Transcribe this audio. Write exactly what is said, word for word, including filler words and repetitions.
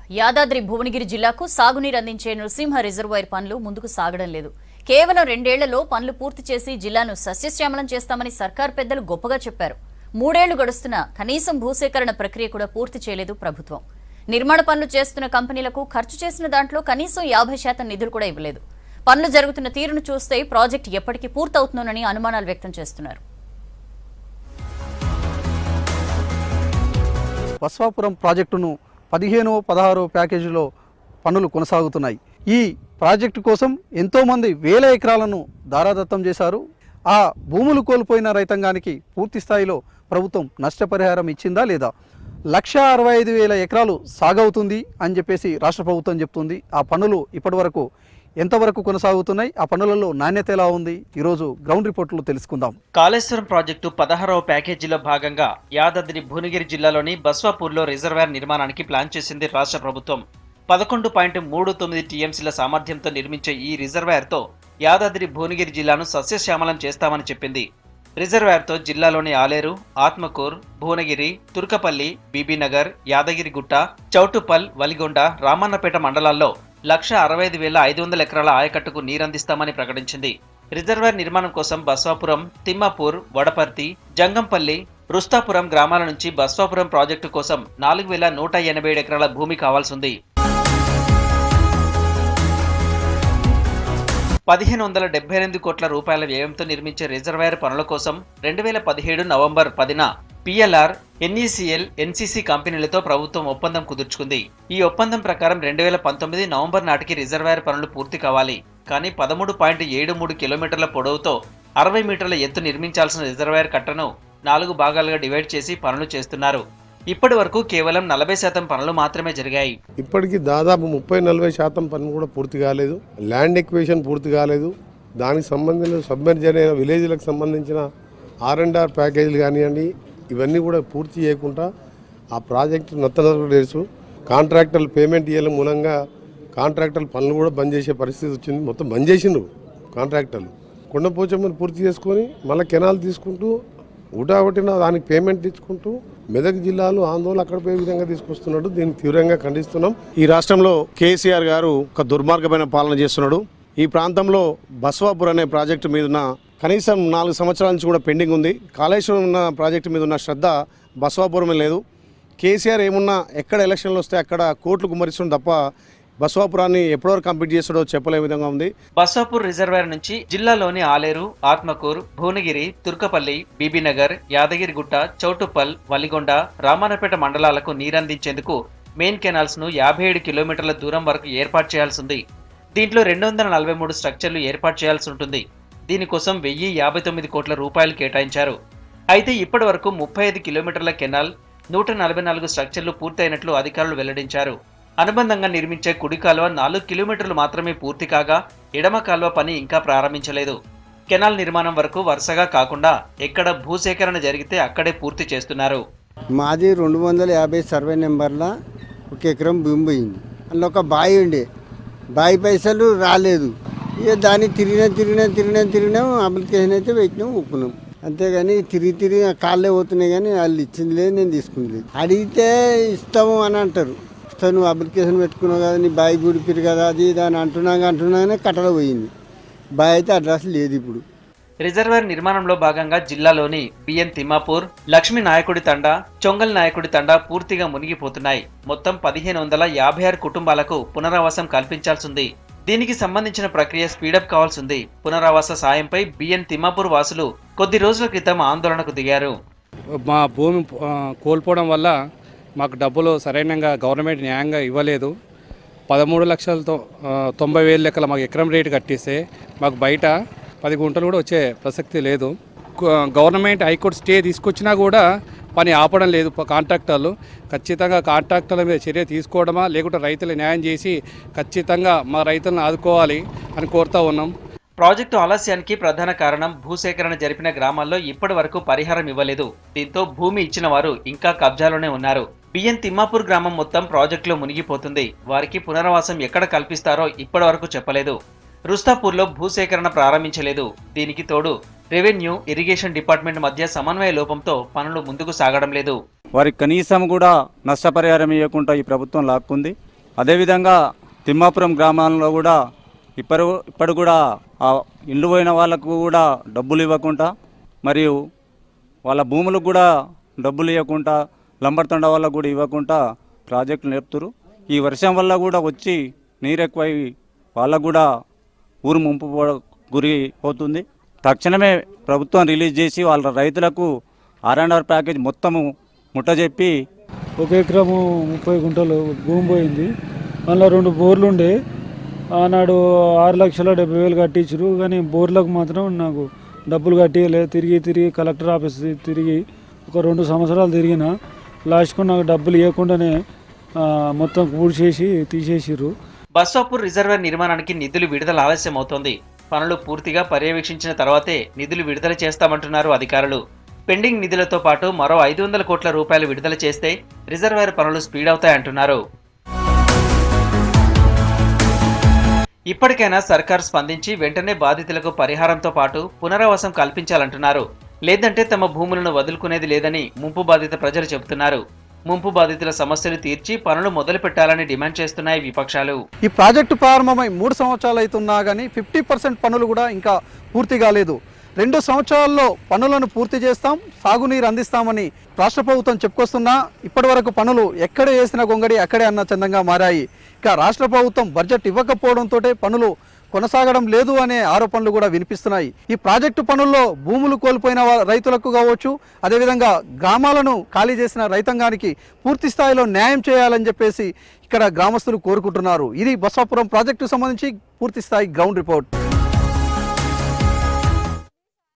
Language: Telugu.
యాదాద్రి భువనగిరి జిల్లాకు సాగునీరు అందించే నృసింహ రిజర్వాయర్ పనులు ముందుకు సాగడం లేదు. కేవలం రెండేళ్లలో పనులు పూర్తి చేసి జిల్లాను సస్యశ్యామలం చేస్తామని సర్కార్ పెద్దలు గొప్పగా చెప్పారు. మూడేళ్లు గడుస్తున్నా కనీసం భూసేకరణ ప్రక్రియ కూడా పూర్తి చేయలేదు ప్రభుత్వం. నిర్మాణ పనులు చేస్తున్న కంపెనీలకు ఖర్చు చేసిన దాంట్లో కనీసం యాభై శాతం నిధులు కూడా ఇవ్వలేదు. పనులు జరుగుతున్న తీరును చూస్తే ప్రాజెక్టు ఎప్పటికీ పూర్తవుతుందోనని అనుమానాలు వ్యక్తం చేస్తున్నారు. బస్వాపురం ప్రాజెక్టును పదిహేను పదహారు ప్యాకేజీలో పనులు కొనసాగుతున్నాయి. ఈ ప్రాజెక్టు కోసం ఎంతోమంది వేల ఎకరాలను దారాదత్తం చేశారు. ఆ భూములు కోల్పోయిన రైతాంగానికి పూర్తి స్థాయిలో ప్రభుత్వం నష్టపరిహారం ఇచ్చిందా లేదా? లక్ష అరవై ఐదు వేల ఎకరాలు సాగవుతుంది అని చెప్పేసి రాష్ట్ర ప్రభుత్వం చెప్తుంది. ఆ పనులు ఇప్పటి వరకు ఎంతవరకు కొనసాగుతున్నాయి, ఆ పనులలో నాణ్యత ఎలా ఉంది, ఈరోజు గ్రౌండ్ రిపోర్టులో తెలుసుకుందాం. కాళేశ్వరం ప్రాజెక్టు పదహారవ ప్యాకేజీలో భాగంగా యాదాద్రి భువనగిరి జిల్లాలోని బస్వాపూర్లో రిజర్వాయర్ నిర్మాణానికి ప్లాన్ చేసింది రాష్ట్ర ప్రభుత్వం. పదకొండు పాయింట్ మూడు తొమ్మిది టీఎంసీల సామర్థ్యంతో నిర్మించే ఈ రిజర్వాయర్తో యాదాద్రి భువనగిరి జిల్లాను సస్యశ్యామలం చేస్తామని చెప్పింది. రిజర్వాయర్తో జిల్లాలోని ఆలేరు, ఆత్మకూర్, భువనగిరి, తుర్కపల్లి, బీబీనగర్, యాదగిరిగుట్ట, చౌటుపల్, వలిగొండ, రామన్నపేట మండలాల్లో లక్ష అరవై ఐదు వేల ఐదు వందల ఎకరాల ఆయకట్టుకు నీరందిస్తామని ప్రకటించింది. రిజర్వాయర్ నిర్మాణం కోసం బస్వాపురం, తిమ్మాపూర్, వడపర్తి, జంగంపల్లి, రుస్తాపురం గ్రామాల నుంచి బస్వాపురం ప్రాజెక్టు కోసం నాలుగు వేల నూట ఎనభై ఏడు ఎకరాల భూమి కావాల్సింది. పదిహేను వందల డెబ్బై ఎనిమిది కోట్ల రూపాయల వ్యయంతో నిర్మించే రిజర్వాయర్ పనుల కోసం రెండు వేల పదిహేడు నవంబర్ పదిన పిఎల్ఆర్, ఎన్ఈసిఎల్, ఎన్సీసీ కంపెనీలతో ప్రభుత్వం ఒప్పందం కుదుర్చుకుంది. ఈ ఒప్పందం ప్రకారం రెండు వేల పంతొమ్మిది నవంబర్ నాటికి రిజర్వాయర్ పనులు పూర్తి కావాలి. కానీ పదమూడు పాయింట్ ఏడు మూడు కిలోమీటర్ల పొడవుతో అరవై మీటర్ల ఎత్తు నిర్మించాల్సిన రిజర్వాయర్ కట్టను నాలుగు భాగాలుగా డివైడ్ చేసి పనులు చేస్తున్నారు. ఇప్పటి వరకు కేవలం నలభై శాతం పనులు మాత్రమే జరిగాయి. ఇప్పటికీ దాదాపు ముప్పై నలభై శాతం పనులు కూడా పూర్తి కాలేదు. ల్యాండ్ ఎక్వేషన్ పూర్తి కాలేదు. దానికి సంబంధించిన సబ్మెర్జ్ అయిన విలేజ్లకు సంబంధించిన ఆర్ అండ్ ఆర్ ప్యాకేజీలు కానివ్వండి, ఇవన్నీ కూడా పూర్తి చేయకుండా ఆ ప్రాజెక్టు నత్తనడేసు కాంట్రాక్టర్లు పేమెంట్ ఇవ్వడం మూలంగా కాంట్రాక్టర్లు పనులు కూడా బంద్ చేసే పరిస్థితి వచ్చింది. మొత్తం బంద్ చేసిండ్రు కాంట్రాక్టర్లు. కొండపోచమ్మని పూర్తి చేసుకొని మళ్ళీ కెనాల్ తీసుకుంటూ ఊటాబట్టిన దానికి పేమెంట్ ఇచ్చుకుంటూ మెదక్ జిల్లాలో ఆందోళన అక్కడ పోయే విధంగా తీసుకొస్తున్నాడు. దీన్ని తీవ్రంగా ఖండిస్తున్నాం. ఈ రాష్ట్రంలో కేసీఆర్ గారు ఒక దుర్మార్గమైన పాలన చేస్తున్నాడు. ఈ ప్రాంతంలో బస్వాపూర్ అనే ప్రాజెక్టు మీద ఉన్న కనీసం నాలుగు సంవత్సరాల నుంచి కూడా పెండింగ్ ఉంది. కాళేశ్వరం ఉన్న ప్రాజెక్టు మీద ఉన్న శ్రద్ధ బస్వాపురమే లేదు. కేసీఆర్ ఏమున్నా ఎక్కడ ఎలక్షన్లు వస్తే అక్కడ కోట్లు కుమ్మరిస్తుంది తప్ప బస్వాపురాన్ని ఎప్పటివరకు కంప్లీట్ చేస్తాడో చెప్పలే విధంగా ఉంది. బస్వాపూర్ రిజర్వాయర్ నుంచి జిల్లాలోని ఆలేరు, ఆత్మకూర్, భువనగిరి, తుర్కపల్లి, బీబీనగర్, యాదగిరిగుట్ట, చౌటుపల్, వలిగొండ, రామన్నపేట మండలాలకు నీరందించేందుకు మెయిన్ కెనాల్స్ ను యాభై ఏడు కిలోమీటర్ల దూరం వరకు ఏర్పాటు చేయాల్సి ఉంది. దీంట్లో రెండు వందల నలభై మూడు స్ట్రక్చర్లు ఏర్పాటు చేయాల్సి ఉంటుంది. దీనికోసం వెయ్యి యాభై తొమ్మిది కోట్ల రూపాయలు కేటాయించారు. అయితే ఇప్పటి వరకు ముప్పై ఐదు కిలోమీటర్ల కెనాల్, నూట నలభై నాలుగు స్ట్రక్చర్లు పూర్తయినట్లు అధికారులు వెల్లడించారు. అనుబంధంగా నిర్మించే కుడి కాలువ నాలుగు కిలోమీటర్లు మాత్రమే పూర్తి కాగా ఎడమ కాలువ పని ఇంకా ప్రారంభించలేదు. కెనాల్ నిర్మాణం వరకు వరుసగా కాకుండా ఎక్కడ భూసేకరణ జరిగితే అక్కడే పూర్తి చేస్తున్నారు. మాది రెండు వందల యాభై సర్వే నెంబర్ల ఒక ఎకరం భూమి పోయింది. అందులో ఒక బావి ఉండే, బావి పైసలు రాలేదు. ఇక దాన్ని తిరిగినా తిరిగినా తిరిగినా తిరిగినాం అప్లికేషన్ అయితే పెట్టినాం, ఒప్పుకున్నాం. అంతేగాని తిరిగి తిరిగి కాళ్ళే పోతున్నాయి. కానీ వాళ్ళు ఇచ్చింది లేదు, నేను తీసుకుంది లేదు. అడిగితే ఇస్తాము అని అంటారు. ఇస్తాను, నువ్వు అప్లికేషన్ పెట్టుకున్నావు కదా, నీ బావి గుడిపిరు కదా, అది ఇది అని అంటున్నాగా అంటున్నాగానే కట్టలో పోయింది. బావి అయితే అడ్రస్ లేదు. ఇప్పుడు రిజర్వాయర్ నిర్మాణంలో భాగంగా జిల్లాలోని బిఎన్ తిమ్మాపూర్, లక్ష్మీ నాయకుడి తండా, చొంగల్ నాయకుడి తండా పూర్తిగా మునిగిపోతున్నాయి. మొత్తం పదిహేను వందల యాభై ఆరు కుటుంబాలకు పునరావాసం కల్పించాల్సింది. దీనికి సంబంధించిన ప్రక్రియ స్పీడప్ కావాల్సింది. పునరావాస సాయంపై బిఎన్ తిమ్మాపూర్ వాసులు కొద్ది రోజుల క్రితం ఆందోళనకు దిగారు. మా భూమి కోల్పోవడం వల్ల మాకు డబ్బులు సరైనంగా గవర్నమెంట్ న్యాయంగా ఇవ్వలేదు. పదమూడు లక్షలతో తొంభై వేల లెక్కల మాకు ఎకరం రేటు కట్టిస్తే మాకు బయట పది గుంటలు కూడా వచ్చే ప్రసక్తి లేదు. గవర్నమెంట్ హైకోర్టు స్టే తీసుకొచ్చినా కూడా పని ఆపడం లేదు కాంట్రాక్టర్లు. ఖచ్చితంగా కాంట్రాక్టర్ల మీద చర్య తీసుకోవడమా, లేకుంటే రైతులు న్యాయం చేసి ఖచ్చితంగా మా రైతులను ఆదుకోవాలి అని కోరుతూ ఉన్నాం. ప్రాజెక్టు ఆలస్యానికి ప్రధాన కారణం భూసేకరణ జరిపిన గ్రామాల్లో ఇప్పటి వరకు పరిహారం ఇవ్వలేదు. దీంతో భూమి ఇచ్చిన వారు ఇంకా కబ్జాలోనే ఉన్నారు. బిఎన్ తిమ్మాపూర్ గ్రామం మొత్తం ప్రాజెక్టులో మునిగిపోతుంది. వారికి పునరావాసం ఎక్కడ కల్పిస్తారో ఇప్పటి వరకు చెప్పలేదు. రుస్తాపూర్లో భూసేకరణ ప్రారంభించలేదు. దీనికి తోడు రెవెన్యూ, ఇరిగేషన్ డిపార్ట్మెంట్ మధ్య సమన్వయ లోపంతో పనులు ముందుకు సాగడం లేదు. వారికి కనీసం కూడా నష్టపరిహారం ఇవ్వకుండా ఈ ప్రభుత్వం లాక్కుంది. అదేవిధంగా తిమ్మాపురం గ్రామాల్లో కూడా ఇప్పుడు ఇప్పుడు కూడా ఆ ఇండ్లు పోయిన వాళ్ళకు కూడా డబ్బులు ఇవ్వకుండా మరియు వాళ్ళ భూములకు కూడా డబ్బులు ఇవ్వకుండా లంబర్తండ వాళ్ళకు కూడా ఇవ్వకుండా ప్రాజెక్టులు నేర్పుతారు. ఈ వర్షం వల్ల కూడా వచ్చి నీరు ఎక్కువై వాళ్ళకు కూడా ఊరు ముంపు గురి అవుతుంది. తక్షణమే ప్రభుత్వం రిలీజ్ చేసి వాళ్ళ రైతులకు ఆర్ అండ్ ఆర్ ప్యాకేజ్ మొత్తము ముట్టజెప్పి ఒక ఎకరము ముప్పై గుంటలు భూమి పోయింది. అందులో రెండు బోర్లు ఉండే ఆనాడు ఆరు లక్షల డెబ్బై వేలు కట్టించారు. కానీ బోర్లకు మాత్రం నాకు డబ్బులు కట్టియలే. తిరిగి తిరిగి కలెక్టర్ ఆఫీస్ తిరిగి ఒక రెండు సంవత్సరాలు తిరిగిన లాస్ట్కు నాకు డబ్బులు ఇవ్వకుండానే మొత్తం కూల్చేసి తీసేసిర్రు. బస్వాపూర్ రిజర్వాయర్ నిర్మాణానికి నిధులు విడుదల ఆలస్యం అవుతోంది. పనులు పూర్తిగా పర్యవేక్షించిన తర్వాతే నిధులు విడుదల చేస్తామంటున్నారు అధికారులు. పెండింగ్ నిధులతో పాటు మరో ఐదు వందల కోట్ల రూపాయలు విడుదల చేస్తే రిజర్వాయర్ పనులు స్పీడ్ అవుతాయంటున్నారు. ఇప్పటికైనా సర్కార్ స్పందించి వెంటనే బాధితులకు పరిహారంతో పాటు పునరావాసం కల్పించాలంటున్నారు. లేదంటే తమ భూములను వదులుకునేది లేదని ముంపు బాధిత ప్రజలు చెబుతున్నారు. ముంపు బాధితుల సమస్యలు తీర్చి పనులు మొదలు పెట్టాలని డిమాండ్ చేస్తున్నాయి విపక్షాలు. ఈ ప్రాజెక్టు ప్రారంభమై మూడు సంవత్సరాలు అవుతున్నా కానీ ఫిఫ్టీ పర్సెంట్ పనులు కూడా ఇంకా పూర్తి కాలేదు. రెండు సంవత్సరాల్లో పనులను పూర్తి చేస్తాం, సాగునీరు అందిస్తామని రాష్ట్ర ప్రభుత్వం చెప్పుకొస్తున్నా ఇప్పటి వరకు పనులు ఎక్కడ వేసిన గొంగడి అక్కడే అన్న చందంగా మారాయి. ఇక రాష్ట్ర ప్రభుత్వం బడ్జెట్ ఇవ్వకపోవడంతో పనులు కొనసాగడం లేదు అనే ఆరోపణలు కూడా వినిపిస్తున్నాయి. ఈ ప్రాజెక్టు పనుల్లో భూములు కోల్పోయిన రైతులకు కావచ్చు, అదేవిధంగా గ్రామాలను ఖాళీ చేసిన రైతాంగానికి పూర్తి స్థాయిలో న్యాయం చేయాలని చెప్పేసి ఇక్కడ గ్రామస్తులు కోరుకుంటున్నారు. ఇది బస్వాపురం ప్రాజెక్టుకు సంబంధించి పూర్తి స్థాయి గ్రౌండ్ రిపోర్ట్.